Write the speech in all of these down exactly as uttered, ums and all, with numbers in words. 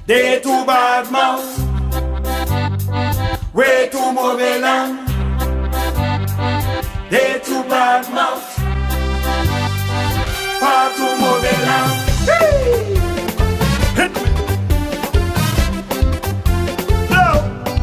They too bad mouth. Way too Mauvais Langue. They too bad mouth. Far too Mauvais Langue. Hit me. Blow.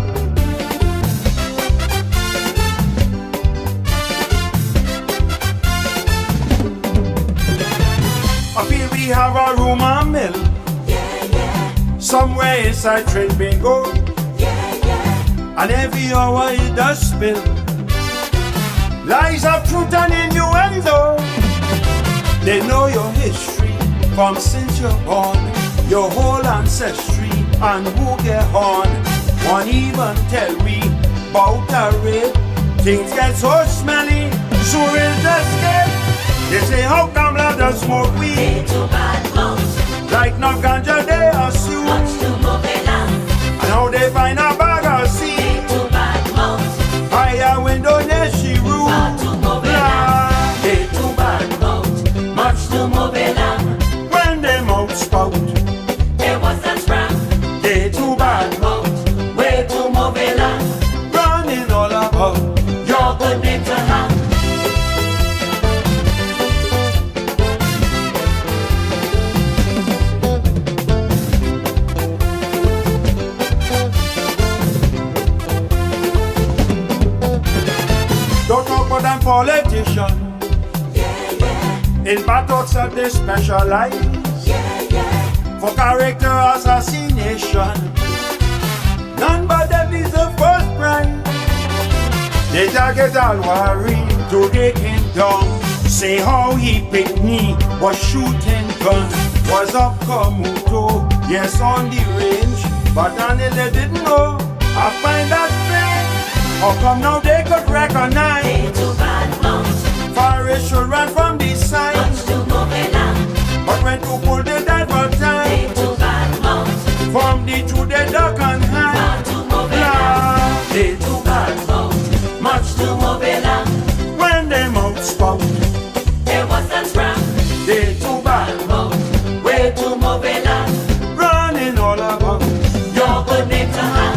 Up here we have a rumor mill. Yeah, yeah. Somewhere inside Trini bingo. Yeah, yeah. And every hour it does spill lies of truth and innuendo. They know your history from since you're born, your whole ancestry and who get on. Won't even tell we about a rape. Things get so smelly, so we'll just get. They say how come blood does smoke weed? They too bad mouth. Like no ganja they assume. Much too Mauvais Langue. And how they find a bag of seed. They too bad mouth. By a window near she room. Far too Mauvais Langue. They too bad mouth. Much too Mauvais Langue. When they mouth spout, There was that sprang. they too bad Mouth. Way too Mauvais Langue. running all about. Your good name to have. Don't talk about them politician. Yeah, yeah. In battles that they specialize Yeah, yeah. for character assassination. None but them is the first prize. They target all worry to take him down. Say how he picked me, was shooting guns, was up Kamuto, yes on the range. But only they didn't know, I find that strange. How come now they could recognize? They too bad mouth. Far it should run from the side. Much too Mauvais Langue. But when to pull the advertise, They too bad mouth. from the to the duck and hide. Far too Mauvais Langue. They too bad mouth. Much too Mauvais Langue. When they mouth spout, There was that sprang. they too bad Mouth. Way too Mauvais Langue. running all about. Your good name to have.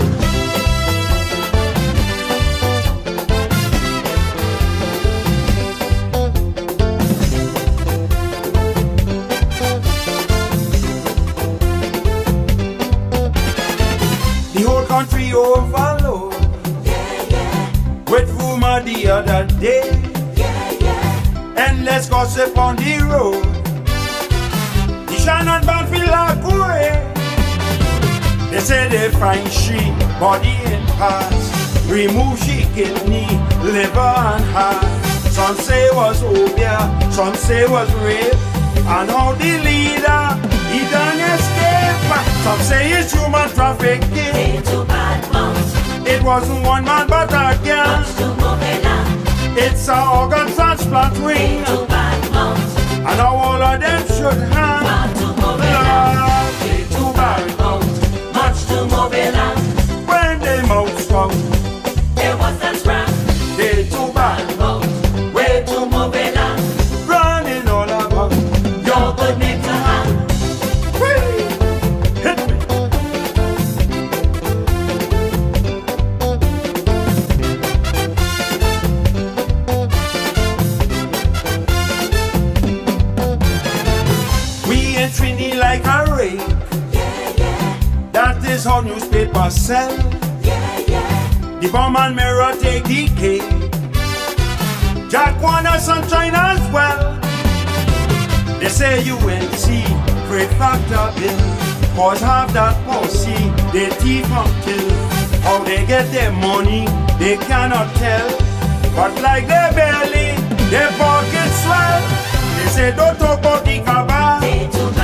The whole country overload Yeah, yeah. with rumor the other day. Yeah, yeah. Endless gossip on the road. The Shannon band feel like way. They say they find she body in parts. Remove she kidney, liver and heart. Some say was obia, some say was rape. And how the leader, he done escape. Some say it's human trafficking. They too bad mouth. It wasn't one man but a girl. Much too Mauvais Langue. It's a organ transplant They ring. too bad mouth. And now all of them should hang. Far too Mauvais Langue. Lord, They too bad mouth. Much too Mauvais Langue. when they mouth spout, There was that sprang. they too bad Mouth. Way too Mauvais Langue. running all about. Your good name to have. Whee! Hit me. We in Trini like a rake. Yeah, yeah. That is how newspapers sell. Yeah, yeah. The bomb and mirror take the cake. Jack wanna sunshine as well. They say U N C, freight factor bill. Cause half that posse, they thief and kill. How they get their money, they cannot tell. But like their belly, their pockets swell. They say don't talk about the cabal. They too bad